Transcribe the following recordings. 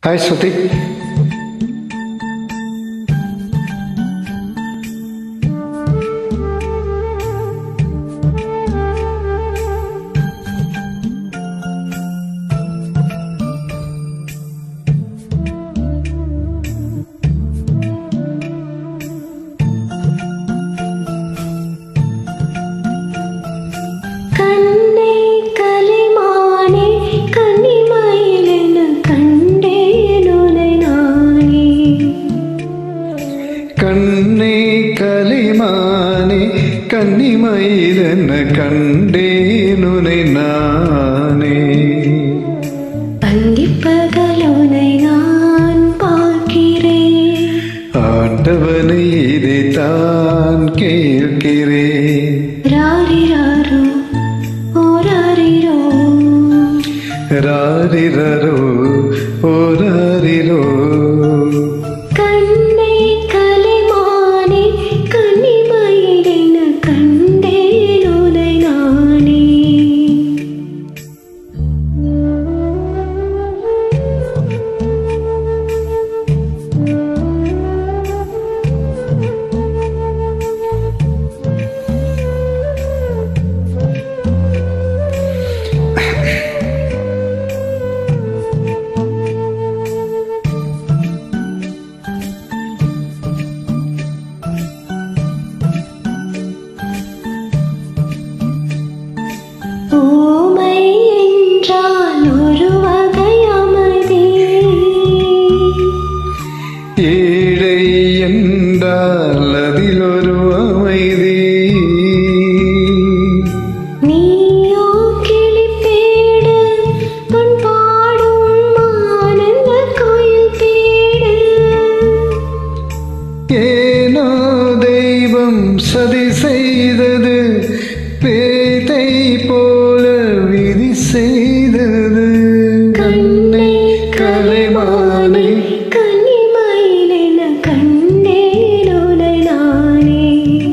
Hi Sruthi. Kanne Kalaimane Kalaimane Kanne nunai naane. Kanne Kalaimane Kalaimane Kanne nunai naane. Andipagalonai naan paarkireen. ஆண்டவனை இதைத்தான் கேட்கிறேன். ராரிராரோ ஓராரிரோ. ராரிரரோ ஓராரிரோ. Kanne Kalaimane Kalaimane Kanne nunai naane. ஓமை என்றால் ஒரு வகை அமைதி. ஏழை என்றால் அதில் ஒரு அமைதி. நீயோ கிளிப்பேடு உன் பாடும் ஆனந்த கோயில் பேடு. ஏனோ தெய்வம் சதி செய்தது, பேதை போல விதி செய்தது. கண்ணை கலைமானே கனிமயிலென கண்டேன் உனை நானே.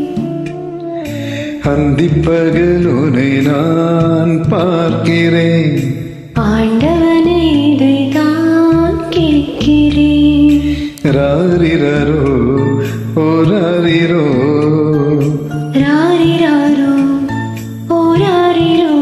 அந்திப்பகல் உனை நான் பார்க்கிறேன். ஆண்டவனே இதைத்தான் கேட்கிறேன். ராரிரரோ ஓராரிரோ. ராரிராரோ ஓராரிரோ.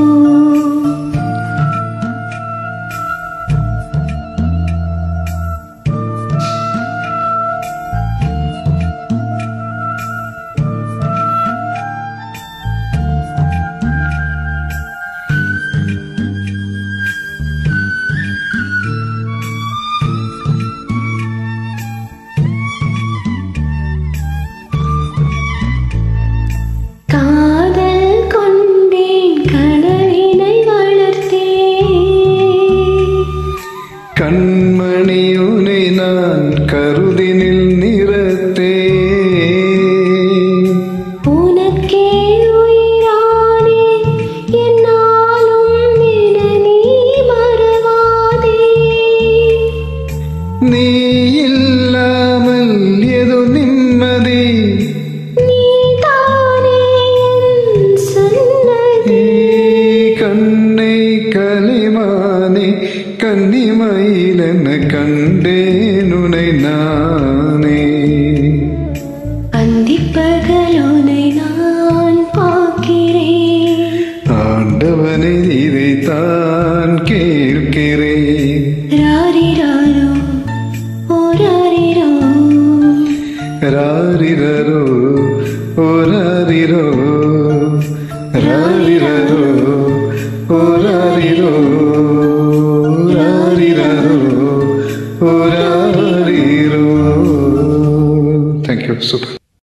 காதல் கொண்டேன் கனவினை வளர்த்தேன். கண்மணி உனை நான் கருதினில் நிறத்தேன். உனக்கே உயிரானே என்னாலும் என நீ மறவாதே. நீ இல்லாமல் எது நிம்மதி. நீதானே என் சன்னதி. கண்ணை கலைமானே கன்னிமயிலென கண்டேன் உனை நானே. அந்திப்பகல் உனை நான் பார்க்கிறேன். ஆண்டவனை இதைத்தான் கேட்கிறேன். ராரிராரோ ஓராரிரோ. ராரிரரோ ஓராரிரோ. ராரிரரோ ஓராரிரோ. ராரிரரோ ஓராரிரோ. Thank you. Super.